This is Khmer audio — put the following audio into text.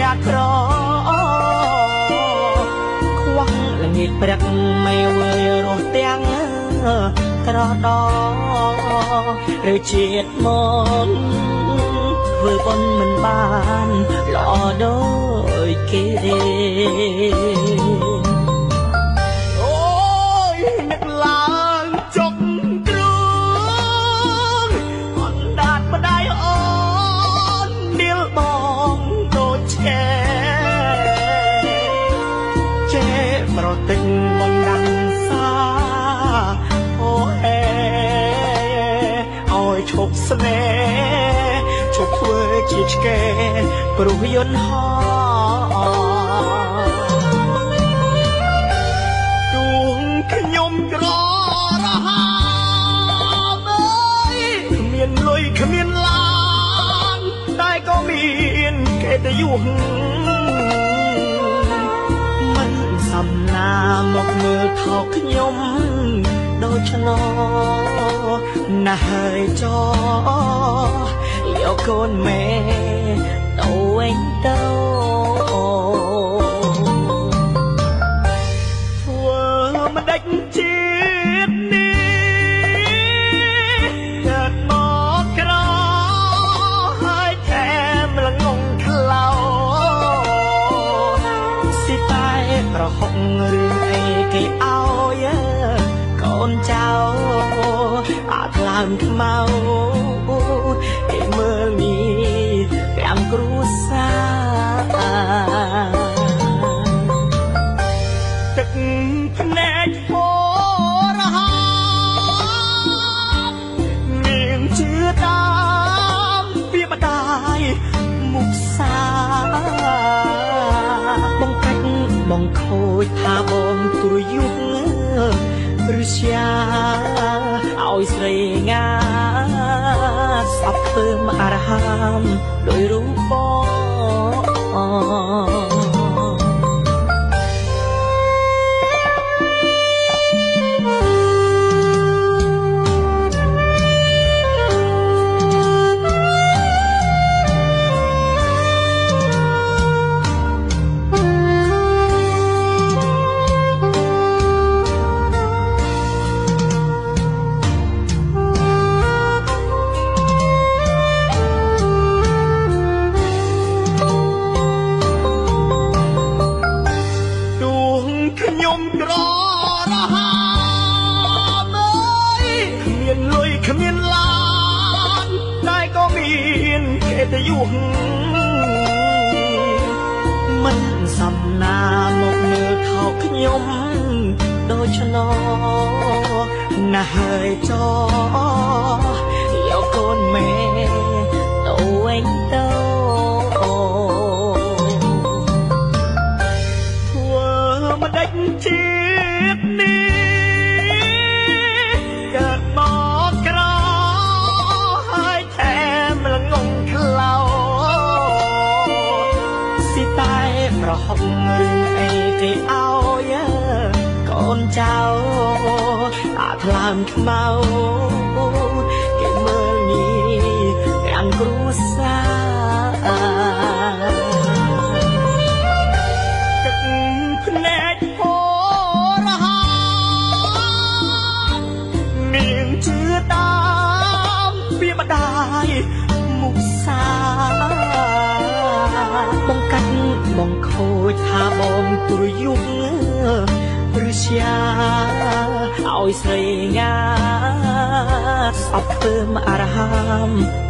កាក្រខ្វះល្ងាចព្រឹកไม่វើយរស់ទាំងត្រដោឬជាតិមកធ្វើបុណ្យមិនបានល្អដូចគេអូយនឹកឡើងចុកគ្រឿងអណ្ដាតម្ដាយអូននាលបងដូចឆ្កែចេប្រទិញមកដាំសាអូហេឲ្យឈប់ស្នេហ៍ឈប់ធ្វើជាឆ្កែព្រោះយន្តហោទួងខ្ញុំក្ររហាអើយគ្មានលុយគ្មានឡានតែក៏មានកិត្តិយសមិនសំណាមកមើលថោកខ្ញុំដូច្នោះណាស់ហើយចោយកកូនមេទៅវិញទៅធ្វើមិនដេចជាតិនេះកើតមកក្រហើយថែមល្ងងខ្លៅសិតែប្រហុករឿងអីគេឲ្យកូនចៅអាថ្លើមខ្មៅគេមើលនេះទាំងគ្រួសារទឹកភ្នែកហូរហាមានជឿតាមពីម្ដាយមុខសាបងកាច់បងខូចថាបងទ្រយុគឬជាឲ្យស្រីងាស្អប់ធ្វើមអរហាមដោយរូបបងខ្ញុំក្ររហាអើយគ្មានលុយគ្មានឡានតែក៏មានកិត្តិយសមិនសំណាមកមើលថោកខ្ញុំដូច្នោះណាស់ហើយចោយកកូនមេទៅវិញទៅមិនដេចជាតិនេះកើតមកក្រហើយថែមល្ងងខ្លៅសិតែប្រហុករឿងអីគេឲ្យកូនចៅអាថ្លើមខ្មៅគេមើលនេះទាំងគ្រួសារភ្នែកហូរហាមានជឿតាមពីម្ដាយមុខសាបងកាច់បងខូចថាបងទ្រយុគឬជាឲ្យស្រីងាស្អប់ធ្វើមអរហាម